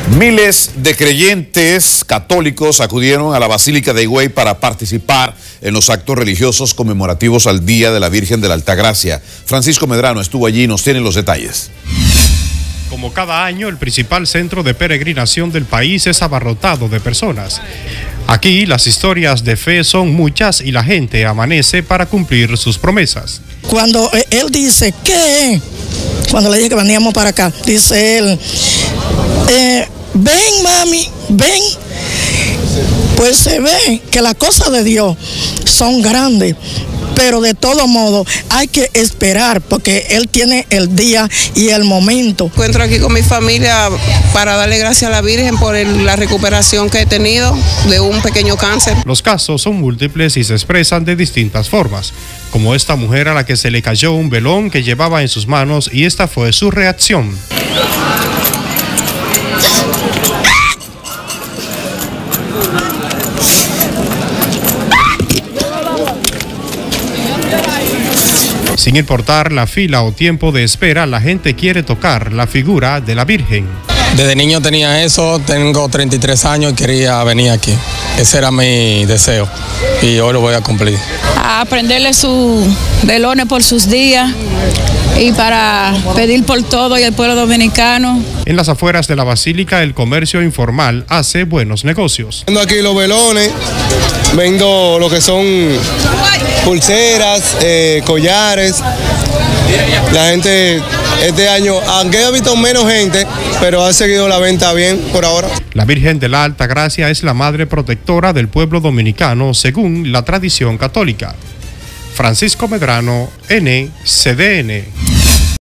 Miles de creyentes católicos acudieron a la Basílica de Higüey para participar en los actos religiosos conmemorativos al Día de la Virgen de la Altagracia. Francisco Medrano estuvo allí y nos tiene los detalles. Como cada año, el principal centro de peregrinación del país es abarrotado de personas. Aquí las historias de fe son muchas y la gente amanece para cumplir sus promesas. Cuando él dice que, cuando le dije que veníamos para acá, dice él, ven mami, ven. Pues se ve que las cosas de Dios son grandes, pero de todo modo hay que esperar porque Él tiene el día y el momento. Encuentro aquí con mi familia para darle gracias a la Virgen por la recuperación que he tenido de un pequeño cáncer. Los casos son múltiples y se expresan de distintas formas, como esta mujer a la que se le cayó un velón que llevaba en sus manos y esta fue su reacción. Sin importar la fila o tiempo de espera, la gente quiere tocar la figura de la Virgen. Desde niño tenía eso, tengo 33 años y quería venir aquí. Ese era mi deseo y hoy lo voy a cumplir. A prenderle sus velones por sus días y para pedir por todo y el pueblo dominicano. En las afueras de la Basílica, el comercio informal hace buenos negocios. Vendo aquí los velones, vendo lo que son pulseras, collares. La gente este año, aunque he visto menos gente, pero ha seguido la venta bien por ahora. La Virgen de la Altagracia es la madre protectora del pueblo dominicano según la tradición católica. Francisco Medrano, NCDN.